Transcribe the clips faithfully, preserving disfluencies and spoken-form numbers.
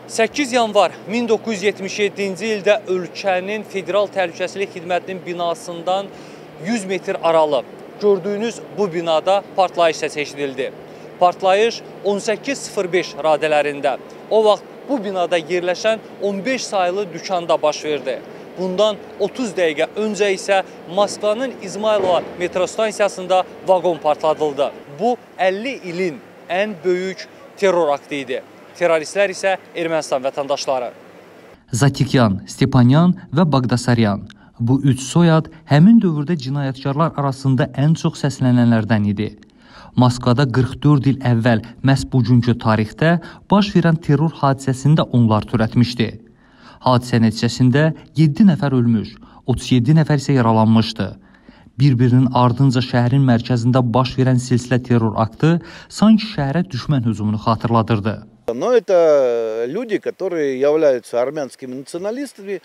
səkkiz yanvar min doqquz yüz yetmiş yeddinci ildə ölkənin Federal Təhlükəsizlik Xidmətinin binasından yüz metr aralı gördüyünüz bu binada partlayış səsi eşidildi. Partlayış on səkkiz sıfır beş radələrində o vaxt bu binada yerləşən on beş sayılı dükanda baş verdi. Bundan otuz dəqiqə öncə isə Moskvanın İzmailova metro stansiyasında vaqon partladıldı. Bu əlli ilin ən böyük terror aktı idi. Teröristlər isə Ermənistan vətəndaşları. Zatikyan, Stepanyan və Baqdasaryan. Bu üç soyad həmin dövrdə cinayətkarlar arasında ən çox səslənənlərdən idi. Moskvada qırx dörd il əvvəl məhz bugünkü tarixdə baş verən terror hadisəsində onlar törətmişdi. Hadisə nəticəsində yeddi nəfər ölmüş, otuz yeddi nəfər isə yaralanmışdı. Bir-birinin ardınca şəhərin mərkəzində baş verən silsilə terror aktı sanki şəhərə düşmən hücumunu xatırladırdı. Но это люди, которые являются армянскими националистами,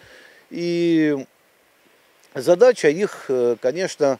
и задача их, конечно,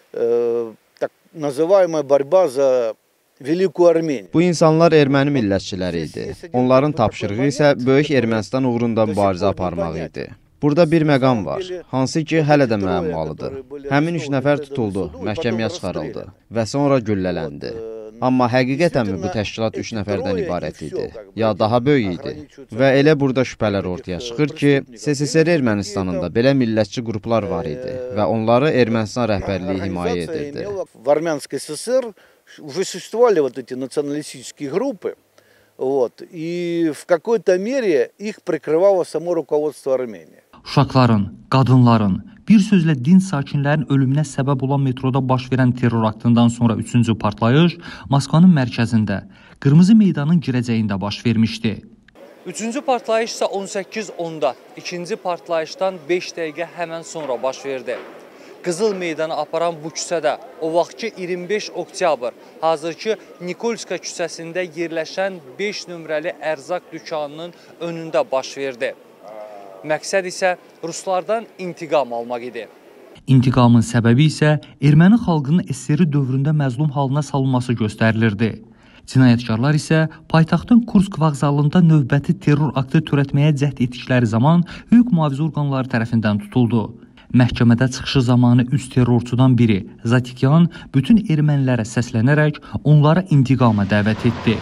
так называемая борьба за Великую Armeniya. Bu insanlar erməni millətçiləri idi. Onların tapşırığı isə Böyük Ermənistan uğrunda mübarizə aparmaq idi. Burada bir məqam var, hansı ki hələ də müəmmalıdır. Həmin üç nəfər tutuldu, məhkəməyə çıxarıldı və sonra güllələndi. Amma həqiqətənmi bu təşkilat üç nəfərdən ibarət idi, ya daha böyük idi? Və elə burada şübhələr ortaya çıxır ki, S S S R Ermənistanında belə millətçi qruplar var idi və onları Ermənistan rəhbərliyi himayə edirdi. В Армянской ССР уже существовали вот эти националистические группы, вот, и в какой-то мере их прикрывало само руководство Армении. Uşaqların, qadınların, bir sözlə din sakinlərin ölümünə səbəb olan metroda baş verən terror aktından sonra üçüncü partlayış Moskvanın mərkəzində, Qırmızı Meydanın girəcəyində baş vermişdi. Üçüncü partlayış isə on səkkiz onda, ikinci partlayışdan beş dəqiqə həmən sonra baş verdi. Qızıl Meydana aparan bu küçədə o vaxtki iyirmi beş oktyabr, hazırki Nikolska küçəsində yerləşən beş nömrəli ərzaq dükanının önündə baş verdi. Məqsəd isə ruslardan intiqam almaq idi. İntiqamın səbəbi isə erməni xalqının S S R dövründə məzlum halına salınması göstərilirdi. Cinayətkarlar isə paytaxtın Kursk vağzalında növbəti terror aktı törətməyə cəhd etdikləri zaman hüquq mühafizə orqanları tərəfindən tutuldu. Məhkəmədə çıxışı zamanı üç terrorçudan biri, Zatikyan, bütün ermənilərə səslənərək onlara intiqama dəvət etdi.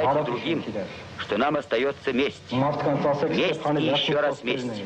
Что нам остается месть. Месть и еще раз месть.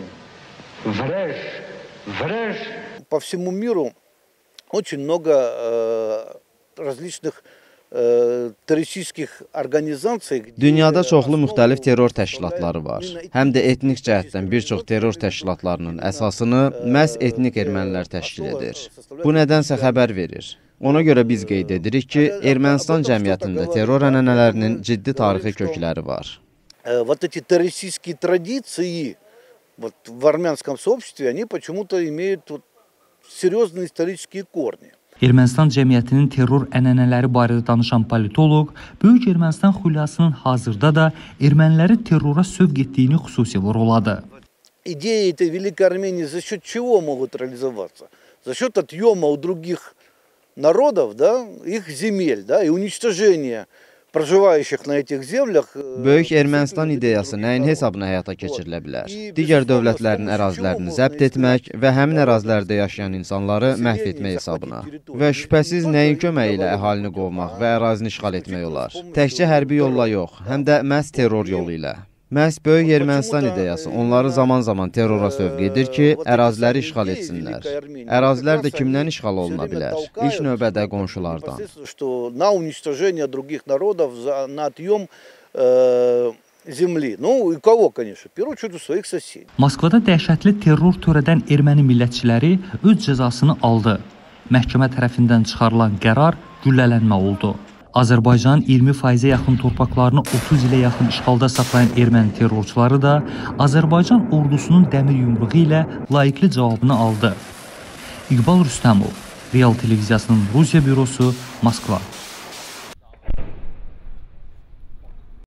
По всему миру очень много э, различных э, terroristik organizasiya. Dünyada çoxlu müxtəlif terror təşkilatları var. Həm də etnik cəhətdən bir çox terror təşkilatlarının əsasını məhz etnik ermənilər təşkil edir. Bu nədənsə xəbər verir. Ona görə biz qeyd edirik ki, Ermənistan cəmiyyətində terror ənənələrinin ciddi tarixi kökləri var. Вот эти террористические традиции вот в армянском сообществе, они почему-то имеют вот серьезные исторические корни. Ermənistan cəmiyyətinin terror ənənələri barədə danışan politoloq, Böyük Ermənistan xülyasının hazırda da erməniləri terrora sövq etdiyini xüsusi vurğuladı. Идеи этой Великой Армении за счет чего могут реализоваться? За счет отъема у других народов, да, их земель, да, и уничтожения проживающих на этих землях. Böyük Ermənistan ideyası nəyin hesabına həyata keçirilə bilər? Digər dövlətlərin ərazilərini zəbt etmək və həmin ərazilərdə yaşayan insanları məhv etmək hesabına. Və şübhəsiz nəyin köməyi ilə əhalini qovmaq və ərazini işğal etmək olar? Təkcə hərbi yolla yox, həm də məhz terror yolu ilə. Məhz Böyük Ermənistan ideyası onları zaman-zaman terrora sövq edir ki, əraziləri işğal etsinlər. Ərazilər də kimdən işğal oluna bilər? İlk növbədə qonşulardan. Moskvada dəhşətli terror törədən erməni millətçiləri öz cəzasını aldı. Məhkəmə tərəfindən çıxarılan qərar güllələnmə oldu. Azərbaycanın iyirmi faizə yaxın torpaqlarını otuz ilə yaxın işğalda saxlayan erməni terrorçuları da Azərbaycan ordusunun dəmir yumruğu ilə layiqli cavabını aldı. İqbal Rüstəmov, Real Televiziyasının Rusiya bürosu, Moskva.